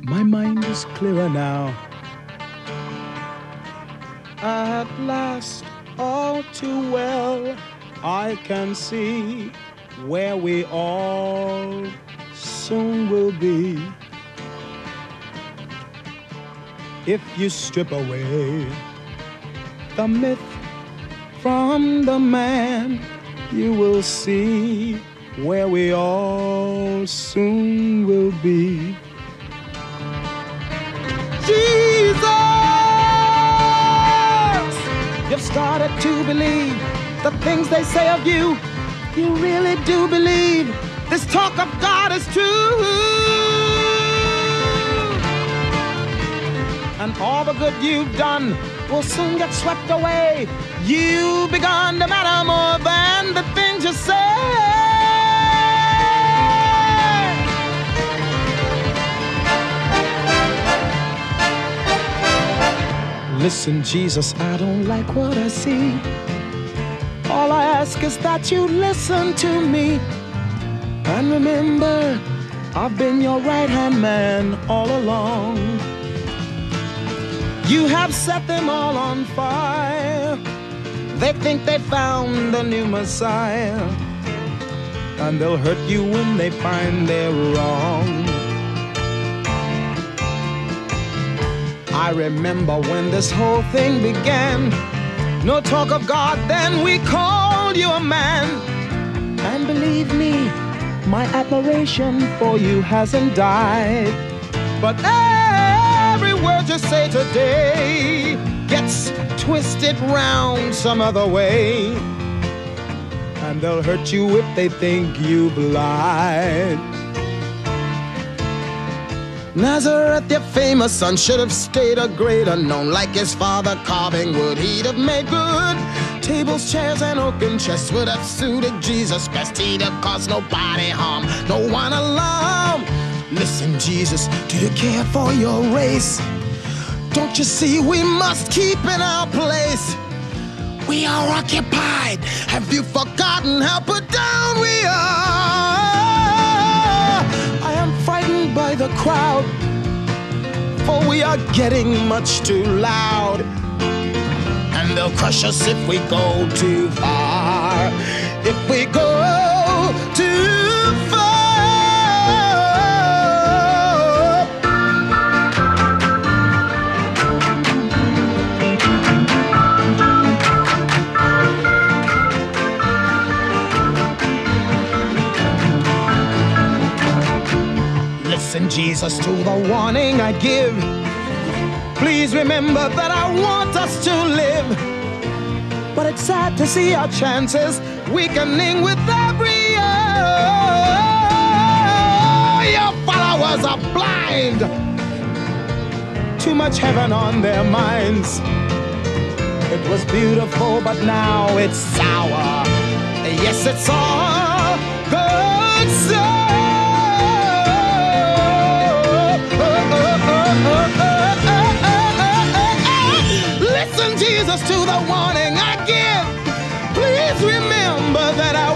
My mind is clearer now. At last, all too well, I can see where we all soon will be. If you strip away the myth from the man, you will see where we all soon will be. Jesus! You've started to believe the things they say of you. You really do believe this talk of God is true. And all the good you've done will soon get swept away. You've begun to matter more than the things you say. Listen, Jesus, I don't like what I see. All I ask is that you listen to me. And remember, I've been your right-hand man all along. You have set them all on fire. They think they found the new Messiah. And they'll hurt you when they find they're wrong. I remember when this whole thing began. No talk of God, then we called you a man. And believe me, my admiration for you hasn't died. But every word you say today gets twisted round some other way. And they'll hurt you if they think you've lied. Nazareth, your famous son, should have stayed a great unknown. Like his father carving wood, he'd have made good. Tables, chairs, and oaken chests would have suited Jesus best. He'd have caused nobody harm, no one alarm. Listen, Jesus, do you care for your race? Don't you see we must keep in our place? We are occupied. Have you forgotten how put down we are? I am frightened by the crowd, for we are getting much too loud. And they'll crush us if we go too far. If we go too far. Listen, Jesus, to the warning I give. Please remember that I want us to live. But it's sad to see our chances weakening with every year. Your followers are blind. Too much heaven on their minds. It was beautiful, but now it's sour. Yes, it's all good stuff. Listen, Jesus, to the warning I give. Please remember that I